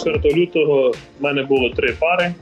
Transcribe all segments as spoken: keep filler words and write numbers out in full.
четвертого лютого в мене було три пари.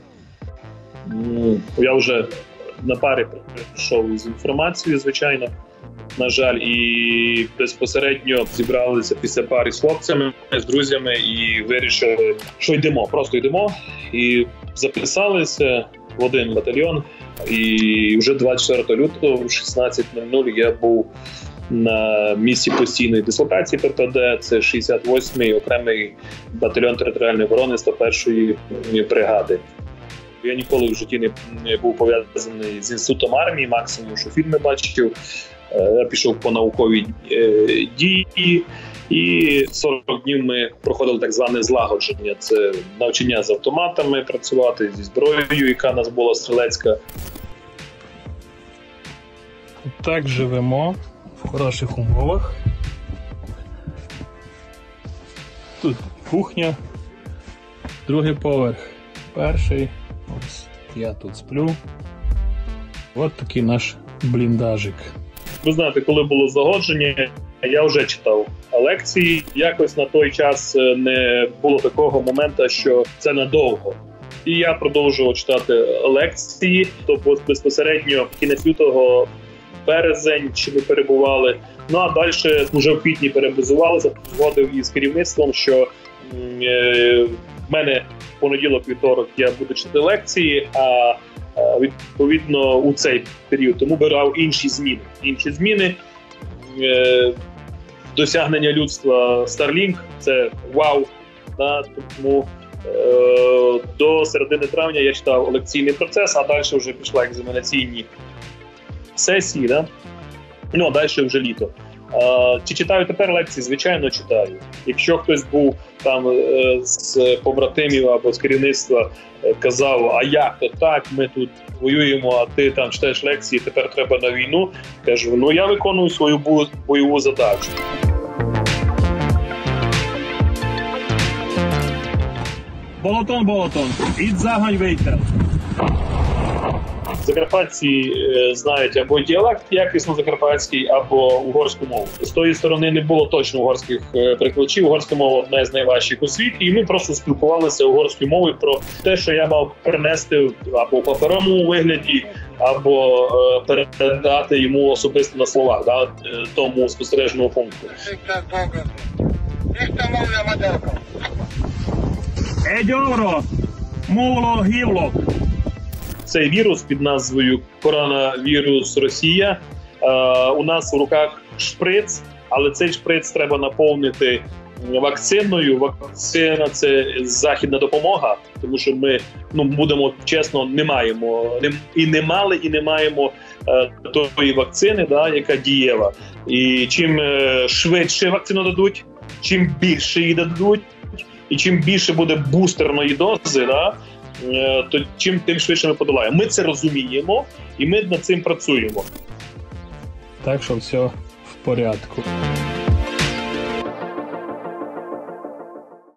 Я вже на парі прийшов з інформацією, звичайно, на жаль, і безпосередньо зібралися після пари з хлопцями, з друзями і вирішили, що йдемо, просто йдемо. І записалися в один батальйон. І вже двадцять четвертого лютого в шістнадцять нуль нуль я був на місці постійної дислокації ППД, це шістдесят восьмий окремий батальйон територіальної оборони сто першої бригади. Я ніколи в житті не був пов'язаний з інститутом армії, максимум, що фільми бачив. Я пішов по науковій дії, і сорок днів ми проходили так зване злагодження. Це навчання з автоматами працювати, зі зброєю, яка у нас була стрілецька. Так живемо в хороших умовах. Тут кухня, другий поверх, перший. Ось я тут сплю. Ось такий наш бліндажик. Ви знаєте, коли було злагодження, я вже читав лекції. Якось на той час не було такого моменту, що це надовго. І я продовжував читати лекції, тобто безпосередньо кінець лютого, березень, чи ми перебували. Ну а далі вже в квітні перебазувалися, згодив із керівництвом, що е, в мене понеділок, вівторок я буду читати лекції, а відповідно у цей період тому брав інші зміни. Інші зміни, е, досягнення людства Starlink – це вау. Да? Тому е, до середини травня я читав лекційний процес, а далі вже пішла екзаменаційні сесії. Да? Ну, а далі вже літо. Е, чи читаю тепер лекції? Звичайно, читаю. Якщо хтось був там е, з побратимів або з керівництва е, казав, а як то так, ми тут воюємо, а ти там читаєш лекції, тепер треба на війну. Кажу, ну я виконую свою бойову задачу. Болотон, болотон, ід загонь вийти. Закарпатці е, знають або діалект якісно закарпатський, або угорську мову. З тої сторони не було точно угорських е, перекладачів. Угорська мова – одна з найважчих у світі, і ми просто спілкувалися угорською мовою про те, що я мав принести або в паперовому вигляді, або е, передати йому особисто на словах, да, тому спостережному пункту. Едьоро, муло, гівло. Цей вірус під назвою коронавірус Росія. Е, у нас в руках шприц, але цей шприц треба наповнити вакциною. Вакцина – це західна допомога, тому що ми, ну, будемо чесно, не маємо не, і не мали, і не маємо е, тої вакцини, да, яка дієва. І чим е, швидше вакцину дадуть, чим більше її дадуть, і чим більше буде бустерної дози, да, то чим тим швидше ми подолаємо. Ми це розуміємо, і ми над цим працюємо. Так що все в порядку.